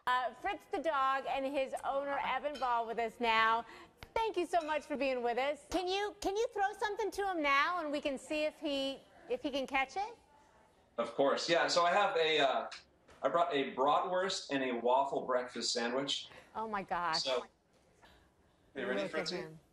Fritz the dog and his owner Evan Ball with us now. Thank you so much for being with us. Can you throw something to him now and we can see if he can catch it? Of course, yeah. So I have I brought a bratwurst and a waffle breakfast sandwich. Oh my gosh! So, are you ready, Look at Fritzi? him.